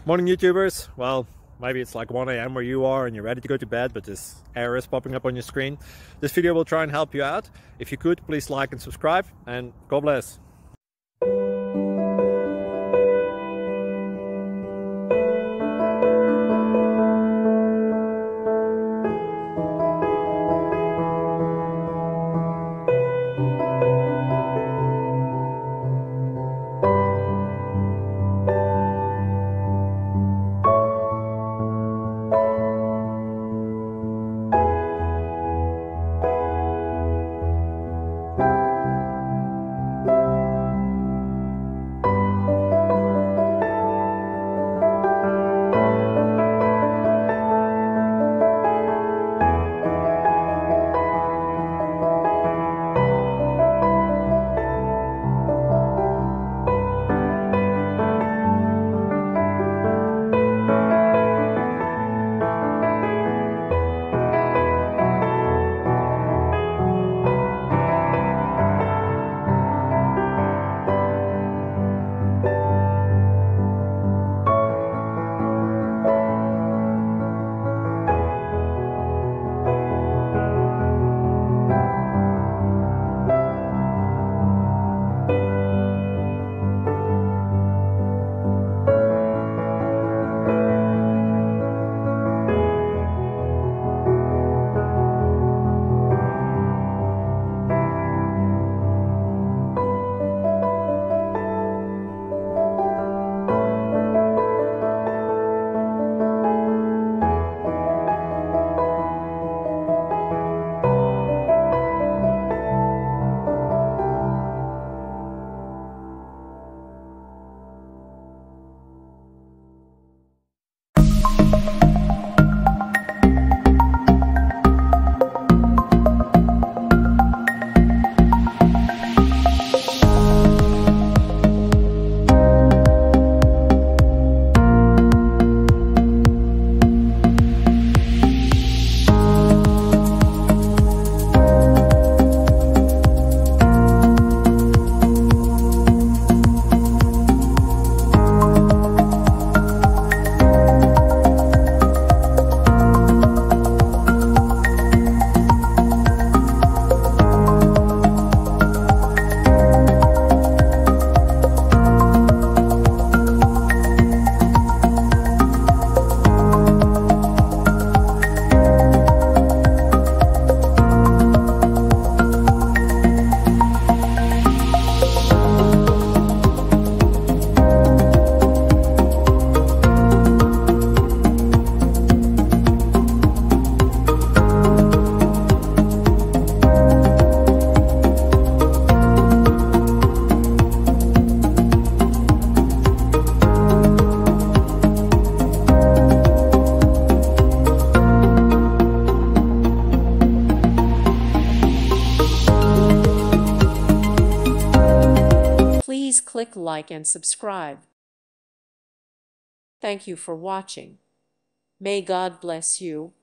Morning YouTubers. Well, maybe it's like 1 a.m. where you are and you're ready to go to bed, but this error is popping up on your screen. This video will try and help you out. If you could, please like and subscribe, and God bless. Please click like and subscribe. Thank you for watching. May God bless you.